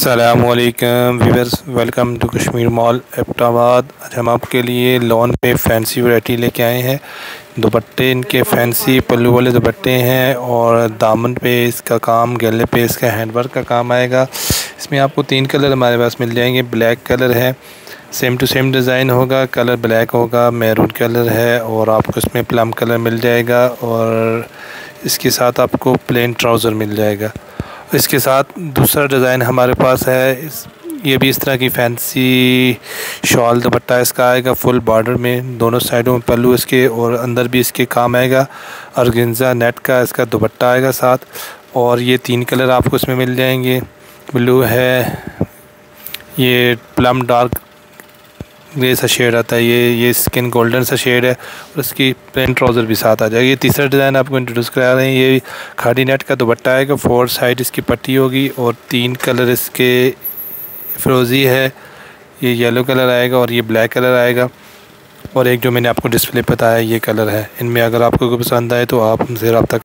अस्सलामुअलैकुम viewers, welcome to Kashmir mall Abbottabad. आज हम आपके लिए लॉन पे फैंसी वैरायटी लेके आए हैं। दुपट्टे इनके फैंसी पल्लू वाले दुपट्टे हैं और दामन पे इसका काम, गले पे इसका हैंडवर्क का काम आएगा। इसमें आपको 3 कलर हमारे पास मिल जाएंगे। ब्लैक कलर है, सेम टू सेम डिज़ाइन होगा, कलर ब्लैक होगा, मैरून कलर है और आपको इसमें प्लम कलर मिल जाएगा और इसके साथ आपको प्लेन ट्राउज़र मिल जाएगा। इसके साथ दूसरा डिज़ाइन हमारे पास है, ये भी इस तरह की फैंसी शॉल दुपट्टा इसका आएगा, फुल बॉर्डर में, दोनों साइडों में पल्लू इसके और अंदर भी इसके काम आएगा। ऑर्गेन्जा नेट का इसका दुपट्टा आएगा साथ। और ये 3 कलर आपको इसमें मिल जाएंगे। ब्लू है, ये प्लम डार्क ग्रे सा शेड आता है, ये स्किन गोल्डन सा शेड है और इसकी प्लेन ट्राउज़र भी साथ आ जाएगी। ये तीसरा डिज़ाइन आपको इंट्रोड्यूस करा रहे हैं। ये खादी नेट का दुपट्टा आएगा, 4 साइड इसकी पट्टी होगी और 3 कलर इसके फिरोज़ी है, ये येलो कलर आएगा और ये ब्लैक कलर आएगा और एक जो मैंने आपको डिस्प्ले पे बताया ये कलर है। इनमें अगर आपको कोई पसंद आए तो आप हमसे रब्ता